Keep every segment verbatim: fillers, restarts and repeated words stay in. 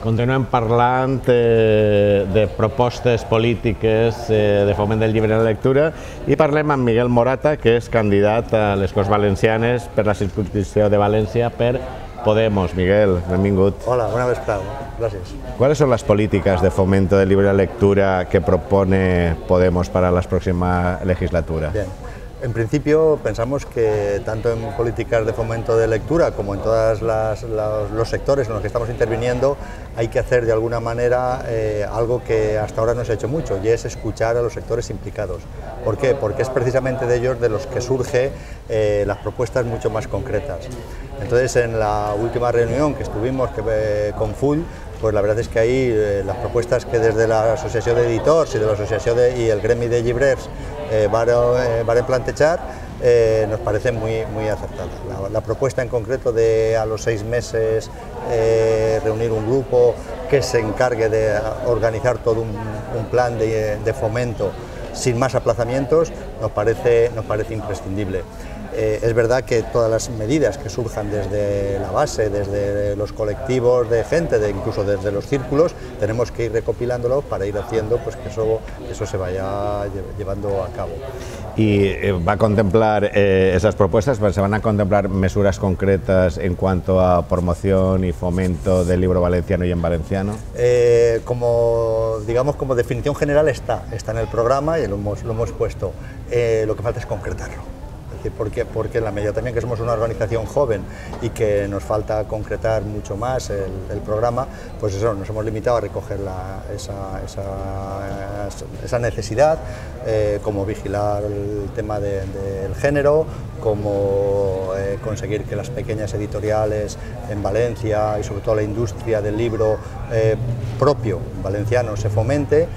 Continuem parlant eh, de propostes polítiques eh, de foment del llibre de lectura i parlem amb Miguel Morata, que és candidat a les Corts Valencianes per la circunscripció de València per Podemos. Miguel, benvingut. Hola, buena vesprada, gracias. ¿Cuáles son las políticas de fomento del libro de lectura que propone Podemos para la próxima legislatura? Bien. En principio pensamos que tanto en políticas de fomento de lectura como en todos los sectores en los que estamos interviniendo hay que hacer de alguna manera eh, algo que hasta ahora no se ha hecho mucho, y es escuchar a los sectores implicados. ¿Por qué? Porque es precisamente de ellos de los que surgen eh, las propuestas mucho más concretas. Entonces, en la última reunión que estuvimos que, eh, con Full, pues la verdad es que ahí eh, las propuestas que desde la Asociación de Editors y de la Asociación de, y el Gremi de Llibrers eh, van a plantear, eh, nos parecen muy, muy acertadas. La, la propuesta en concreto de a los seis meses eh, reunir un grupo que se encargue de organizar todo un, un plan de, de fomento sin más aplazamientos nos parece, nos parece imprescindible. Eh, es verdad que todas las medidas que surjan desde la base, desde los colectivos de gente, de, incluso desde los círculos, tenemos que ir recopilándolos para ir haciendo pues, que eso, eso se vaya llevando a cabo. ¿Y va a contemplar eh, esas propuestas? ¿Se van a contemplar mesuras concretas en cuanto a promoción y fomento del libro valenciano y en valenciano? Eh, como, digamos, como definición general está, está en el programa y lo hemos, lo hemos puesto. Eh, lo que falta es concretarlo. Porque, porque en la medida también que somos una organización joven y que nos falta concretar mucho más el, el programa, pues eso, nos hemos limitado a recoger la, esa, esa, esa necesidad, eh, como vigilar el tema de, del género, como eh, conseguir que las pequeñas editoriales en Valencia y sobre todo la industria del libro eh, propio valenciano se fomente.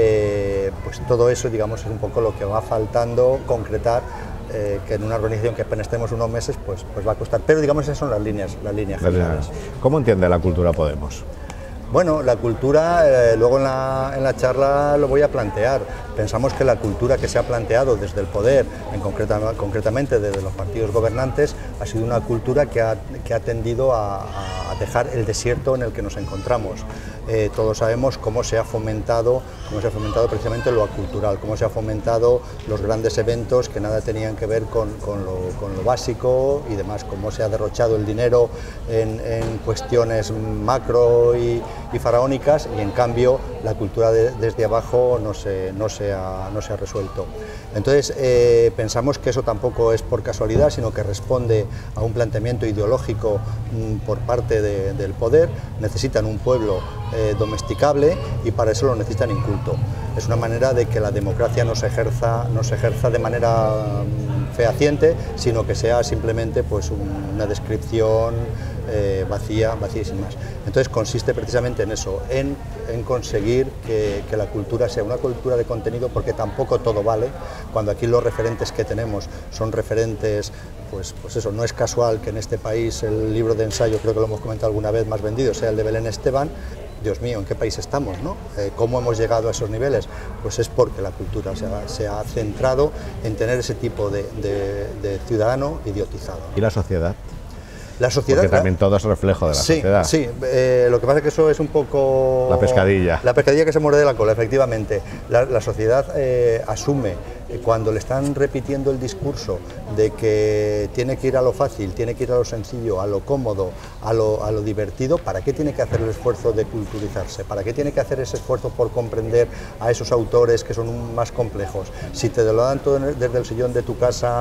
Eh, pues todo eso, digamos, es un poco lo que va faltando concretar. Eh, que en una organización que apenas tenemos unos meses pues, pues va a costar, pero digamos esas son las líneas, las líneas generales. ¿Cómo entiende la cultura Podemos? Bueno, la cultura, eh, luego en la, en la charla lo voy a plantear. Pensamos que la cultura que se ha planteado desde el poder, en concreta, concretamente desde los partidos gobernantes, ha sido una cultura que ha, que ha tendido a, a dejar el desierto en el que nos encontramos. Eh, todos sabemos cómo se ha fomentado, cómo se ha fomentado precisamente lo acultural, cómo se ha fomentado los grandes eventos que nada tenían que ver con, con, lo, con lo básico y demás, cómo se ha derrochado el dinero en, en cuestiones macro y, y faraónicas, y en cambio la cultura de, desde abajo no se, no se, ha, no se ha resuelto. Entonces eh, pensamos que eso tampoco es por casualidad, sino que responde a un planteamiento ideológico mmm, por parte de, del poder. Necesitan un pueblo eh, domesticable y para eso lo necesitan inculto. Es una manera de que la democracia no se ejerza, no se ejerza de manera mmm, fehaciente, sino que sea simplemente pues, un, una descripción eh, vacía, vacía y sin más. Entonces consiste precisamente en eso, en, en conseguir que, que la cultura sea una cultura de contenido, porque tampoco todo vale. Cuando aquí los referentes que tenemos son referentes, pues, pues eso, no es casual que en este país el libro de ensayo, creo que lo hemos comentado alguna vez, más vendido sea el de Belén Esteban. Dios mío, ¿en qué país estamos? ¿no? Eh, ¿Cómo hemos llegado a esos niveles? Pues es porque la cultura se ha, se ha centrado en tener ese tipo de, de, de ciudadano idiotizado. ¿Y la sociedad? La sociedad, porque también todo es reflejo de la sí, sociedad. Sí, eh, lo que pasa es que eso es un poco... La pescadilla. La pescadilla que se muerde la cola, efectivamente. La, la sociedad eh, asume, eh, cuando le están repitiendo el discurso de que tiene que ir a lo fácil, tiene que ir a lo sencillo, a lo cómodo, a lo, a lo divertido, ¿para qué tiene que hacer el esfuerzo de culturizarse? ¿Para qué tiene que hacer ese esfuerzo por comprender a esos autores que son más complejos? Si te lo dan todo desde el sillón de tu casa,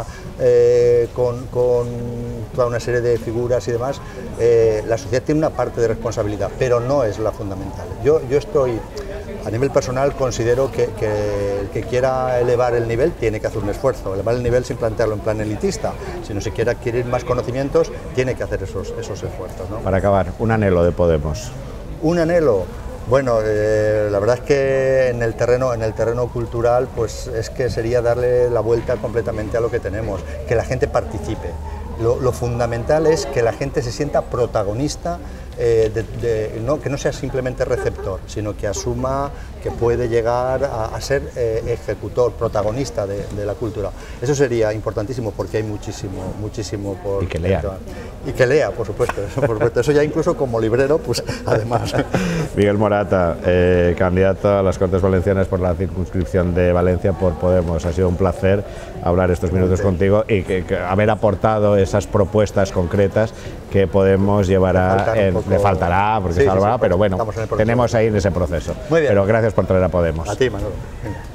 eh, con, con toda una serie de figuras y demás, eh, la sociedad tiene una parte de responsabilidad, pero no es la fundamental. Yo, yo estoy, a nivel personal, considero que, que el que quiera elevar el nivel tiene que hacer un esfuerzo, elevar el nivel sin plantearlo en plan elitista, si no se quiere adquirir más conocimientos, tiene que hacer esos, esos esfuerzos, ¿no? Para acabar, un anhelo de Podemos. Un anhelo. Bueno, eh, la verdad es que en el terreno, en el terreno cultural, pues es que sería darle la vuelta completamente a lo que tenemos, que la gente participe. Lo, lo fundamental es que la gente se sienta protagonista eh, de, de, no, que no sea simplemente receptor, sino que asuma que puede llegar a, a ser eh, ejecutor, protagonista de, de la cultura. Eso sería importantísimo porque hay muchísimo, muchísimo por... Y que lea. Y que lea, por supuesto, eso, por supuesto. Eso ya incluso como librero, pues además. Miguel Morata, eh, candidato a las Cortes Valencianas por la circunscripción de Valencia por Podemos. Ha sido un placer hablar estos minutos contigo y que, que haber aportado esas propuestas concretas que Podemos llevará, en, poco... le faltará, porque sí, salvará, sí, sí, pero bueno, tenemos ahí en ese proceso. Muy bien. Pero gracias por traer a Podemos. A ti, Manolo.